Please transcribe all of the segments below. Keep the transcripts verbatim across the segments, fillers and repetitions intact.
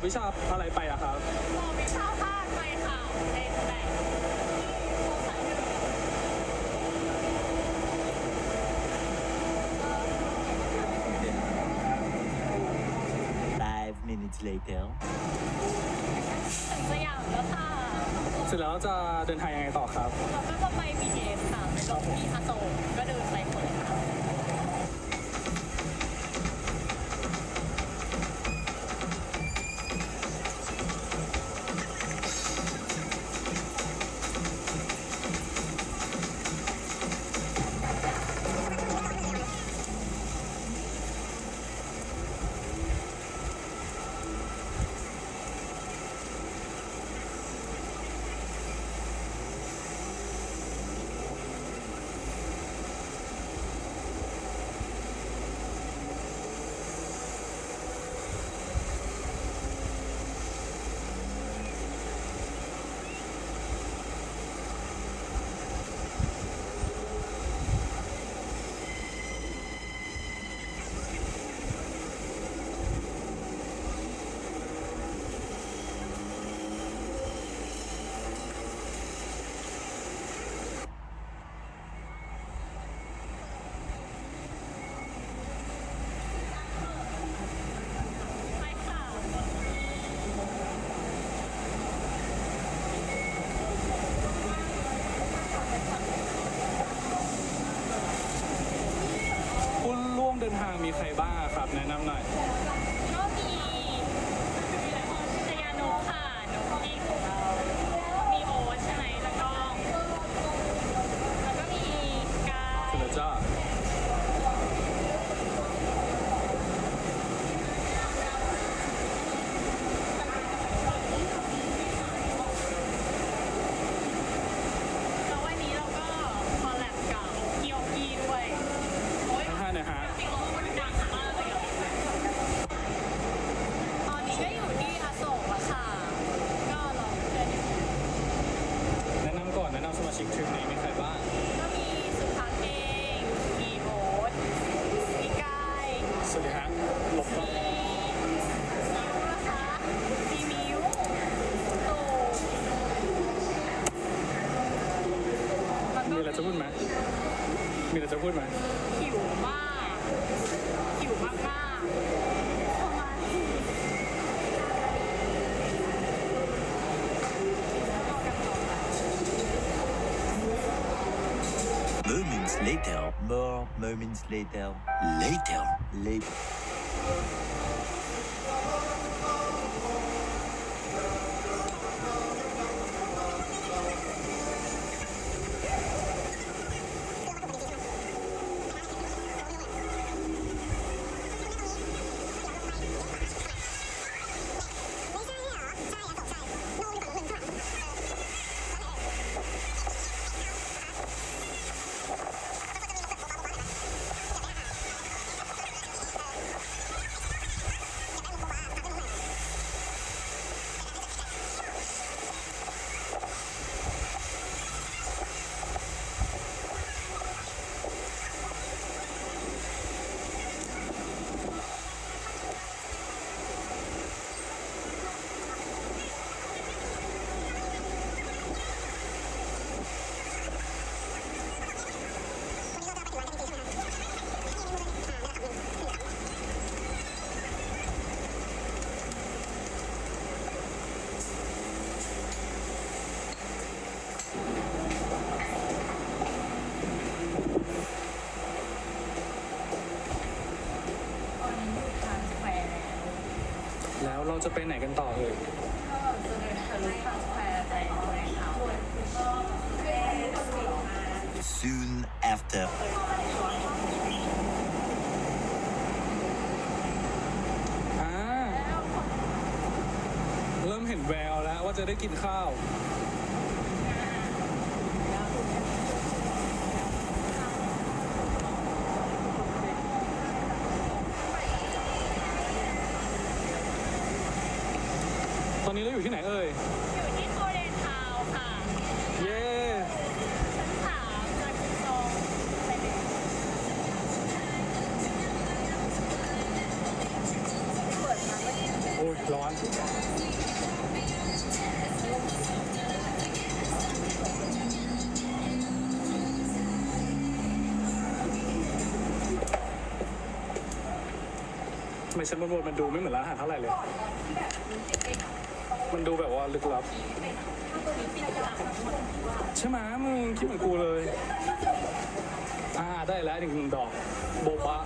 อบวิชาอะไรไปอะครับสอบวิชาภาคไปค่ะเป็นแบบโคสายหนึ่ง Five minutes later ถึงสยามแล้วค่ะเสร็จแล้วจะเดินทางยังไงต่อครับเราก็จะไป บี ที เอส ค่ะไปลงที่อโศกก็เดินไปหมดเลยค่ะผู้ร่วมเดินทางมีใครบ้างครับแนะนำหน่อยก็มีชยานุค่ะนุพี่ของเรามีโอ๊ตใช่ไหมแล้วก็แล้วก็มีกายเสร็จแล้วจ้าแล้ววันนี้เราก็คอลแลบกับเกียวกีด้วยทั้งห้านะฮะจริงๆเราคนดังมากเลยอะตอนนี้ก็อยู่ที่อโศกอะค่ะก็ลองเดินอยู่แนะนำก่อนแนะนำสมาชิกทริปนี้มีใครบ้างก็มีสุภาพเองมีโบ๊ทมีกายสวัสดีฮะหลบก่อนมีมิวนะคะมีมิวตู่แล้วก็มีอะไรจะพูดไหมมีอะไรจะพูดไหมหิวมากหิวมากมากประมาณ Moments later More moments later Later Later แล้วเราจะไปไหนกันต่อเอ่ยก็จะเดินทะลุทางแควร์ไปเลยค่ะ Soon after อ่าเริ่มเห็นแววแล้วว่าจะได้กินข้าวตอนนี้เราอยู่ที่ไหนเอ่ยอยู่ที่โคเรนทาวน์ค่ะเย้ชั้นสามจากคุณทรงไปเลยโอ้ยร้อนทำไมชั้นบนๆมันดูไม่เหมือนร้านอาหารเท่าไหร่เลย มันดูแบบว่าลึกลับ ใช่ไหมมึงคิดเหมือนกูเลย อ่าได้แล้วหนึ่งดอกโบบะ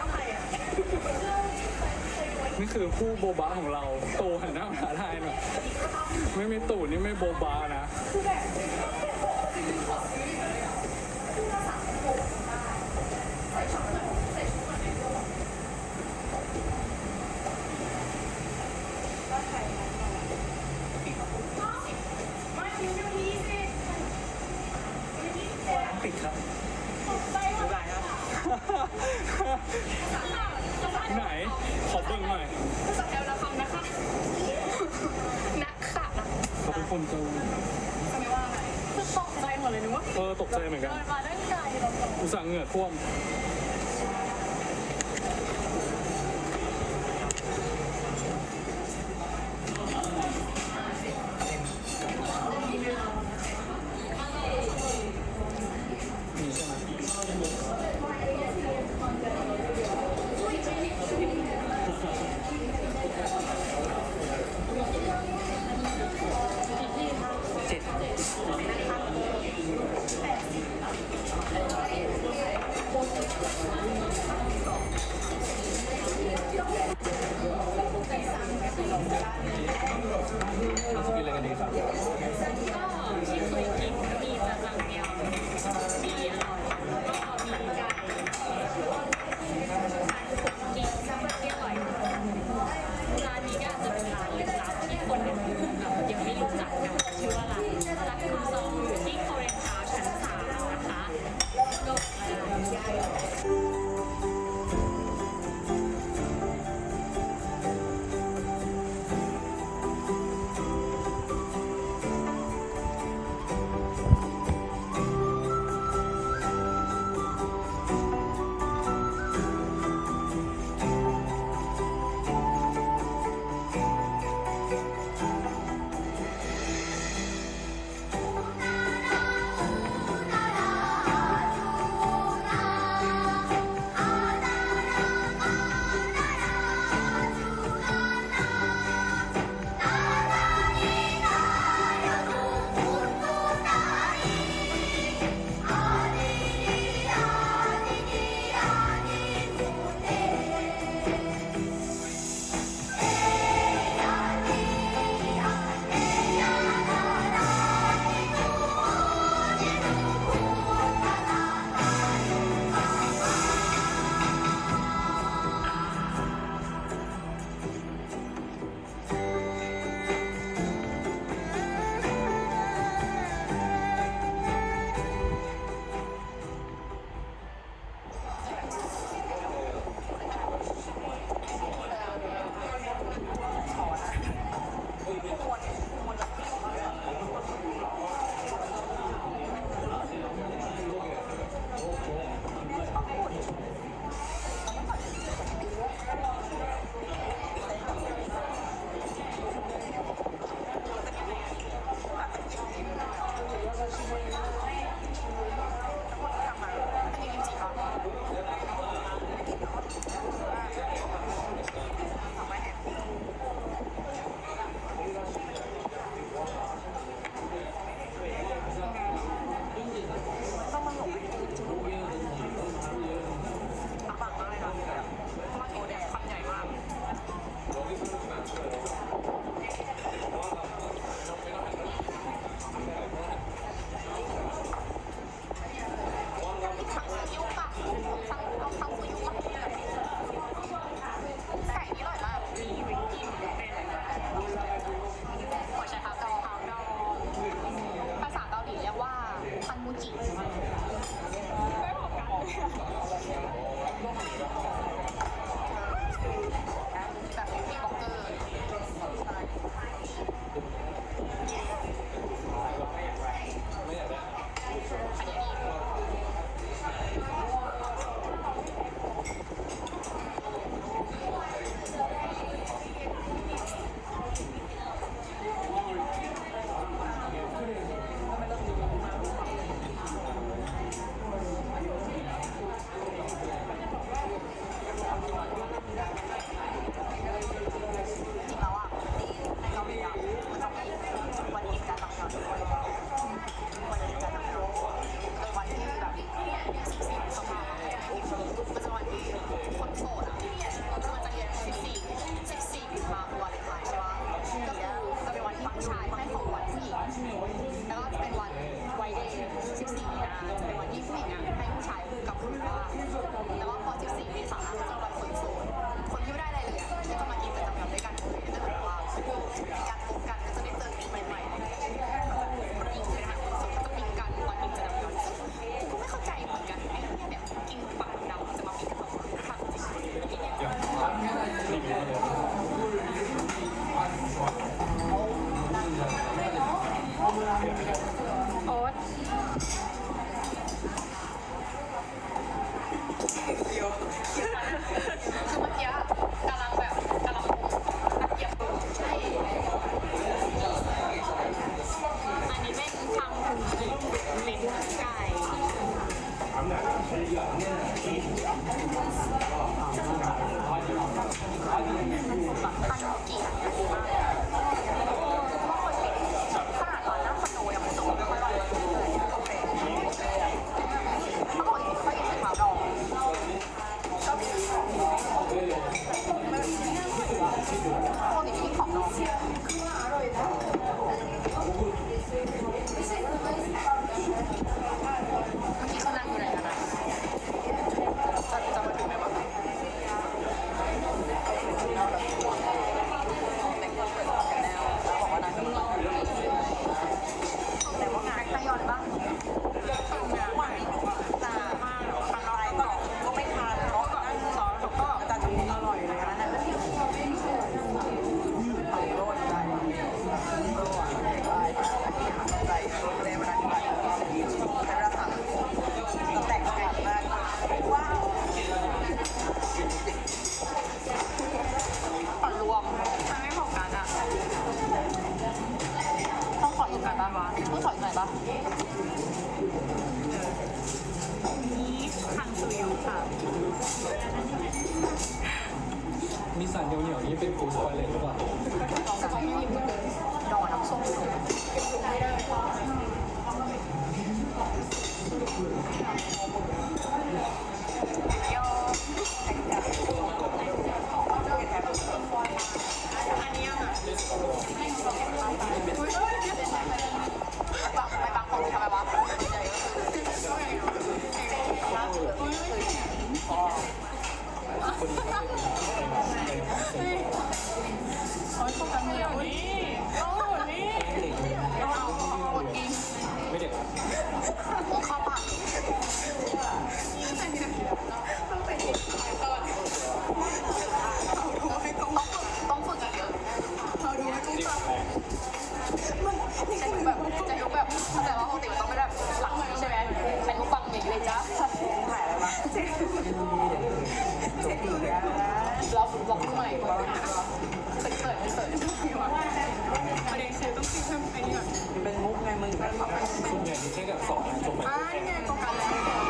นี่คือผู้โบบะของเราโตหันหน้ามาได้หน่อยไม่มีตูดนี่ไม่โบบะนะติดครับไหนขอเบิ่งหน่อยสแกลละคำนะคะนักค่ะเขาเป็นคนเกาหลีทำไมว่าอะไรคือตกใจหมดเลยนึกว่าเออตกใจเหมือนกันเดินมาได้ไกลเราอุตส่าห์เหงื่อท่วมนี่ใช่ไหมเจ็ดคือเมื่อกี้กำลังแบบกำลังตะเกียบใช่อันนี้เป็นทำถุงกินเป็นไก่อันเกียบขนาดร้านหน้าคอนโดยังไม่ส่งไม่ค่อยร้อยเลยโอเคเขาบอกอีกเขาอีกใส่ขาวดองก็มีคนอีกที่ของน้องที่เขานั่งอยู่ไหนกันนะจะจะมาถึงไหมวะแต่งตัวเปิดกันแล้วแล้วบอกว่านางกำลังแต่ว่างานใครยอนบ้างหวานแต่มาทานอะไรก็ก็ไม่ทานเพราะนั่งซอสเขาก็แต่จะอร่อยเลยนะนั่นไปโรดได้โรดได้ใจเรียนมาได้ใช้เวลาสั่งแต่งงานมากว้าวขอรวมถ้าไม่พอกันอ่ะต้องขออีกหน่อยบ้างวะต้องขออีกหน่อยบ้างนี้คังซูยูค่ะมีสารเหนียวๆนี้เป็นฟูสปอยเลตหรือเปล่าลองกันดอกน้ำส้มโยอันนี้อ่ะบางไปบางคนทำไมวะโอ้ยพวกกันเดียวนี่โอ้นี่เอาคนกินไม่เด็กเข้าปากต้องฝึกอีกเยอะจะดูแบบจะดูแบบแต่ว่าปกติมันต้องไม่แบบหลังใช่ไหมใช้ลูกฟังอย่างนี้เลยจ้าถ่ายอะไรมาเราเราพูดใหม่ก่อนเขินเขินเขินประเด็นคือต้องคิดเพิ่มไอ้นี่ก่อนเป็นมุกไงมึงก็ทำส่วนใหญ่ที่ใช้กับสองจบไปอ่านี่ไงโฟกัสแล้ว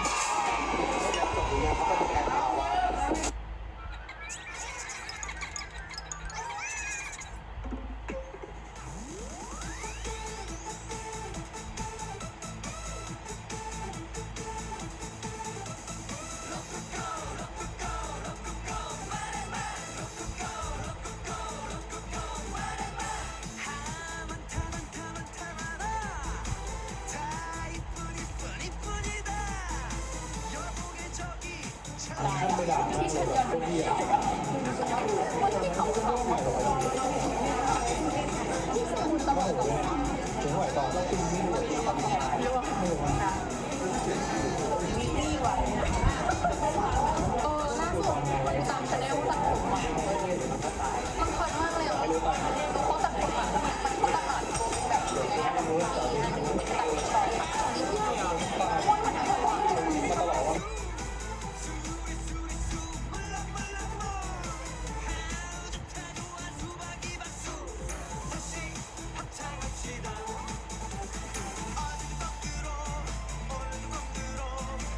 ท่านไปด่ามากเลยแบบพวกพี่อะถึงไหวต่อก็กินไม่รู้ไม่รู้ไม่รู้เออล่าสุดดูตามชาแนลตัดผมอ่ะมันเขินมากเลยอ่ะเขาตัดผมอ่ะมันเขาตัดอ่ะแบบอย่างเงี้ยตัดช็อตโคตรมันอร่อยมาตลอดว่าเ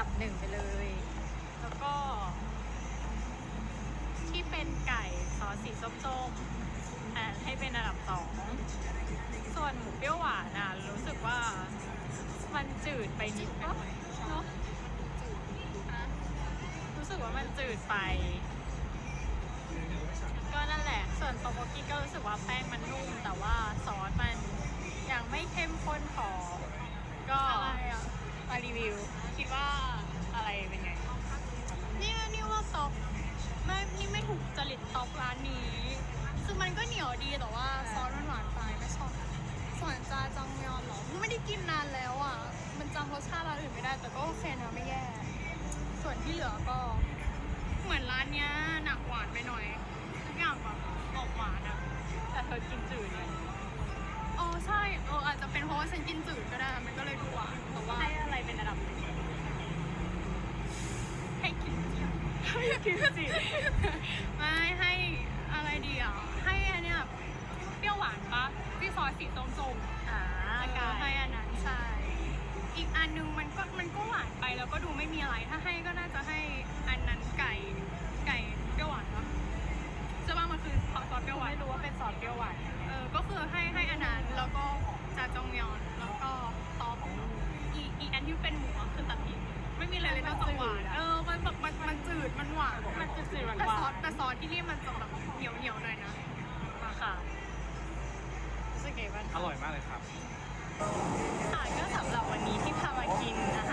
บหนึ่งไปเลย แล้วก็ ที่เป็นไก่ซอสสีส้มๆอ่าให้เป็นอันดับสองส่วนหมูเปรี้ยวหวานอ่ะรู้สึกว่ามันจืดไปนิดนึงเนาะรู้สึกว่ามันจืดไป ก็นั่นแหละ ส่วนโตโมกิก็รู้สึกว่าแป้งมันนุ่ม แต่ว่าซอสมันยังไม่เข้มข้นพอ ก็มารีวิว คิดว่าอะไรเป็นไงนี่นี่ว่าต๊อกไม่นี่ไม่ถูกจริตต๊อกร้านนี้คือมันก็เหนียวดีแต่ว่าซอสมันหวานไปไม่ชอบส่วนจาจังมยอนเหรอไม่ได้กินนานแล้วอ่ะมันจำรสชาติร้านอื่นไม่ได้แต่ก็โอเคนะไม่แย่ส่วนที่เหลือก็เหมือนร้านเนี้ยหนักหวานไปหน่อยทุกอย่างแบบออกหวานอ่ะแต่เธอกินจืดไงอ๋อใช่เอออาจจะเป็นเพราะว่าฉันกินจืดก็ได้มันก็เลยดูหวานแต่ว่าให้อะไรเป็นอันดับหนึ่งให้กินเจียวให้กินสิไม่ให้อะไรดีอ่ะให้อันเนี้ยเปรี้ยวหวานปะที่ซอสสีส้มๆอ่าเอไก่อให้อันนั้นใช่ อีกอันนึงมันก็มันก็หวานไปแล้วก็ดูไม่มีอะไร ถ้าให้ก็น่าจะให้อันนั้นไก่ไก่เปรี้ยวหวานปะใช่ป่ะมันคือซอสเปรี้ยวหวานไม่รู้ว่าเป็นซอสเปรี้ยวหวานเออก็คือให้ให้อันนั้นแล้วก็จาจงมยอนแล้วก็ตอของอีอีอันที่เป็นหมูอะคือตัดทิ้งไม่มีอะไรเลยนอกจากหวานเออมันแบบมันมันจืดมันหวานมันจืดๆหวานแต่ซอสๆแต่ซอสที่นี่มันจะแบบเหนียวเหนียวๆหน่อยนะมาค่ะรู้สึกไงบ้างอร่อยมากเลยครับค่ะก็สำหรับวันนี้ที่พามากินอา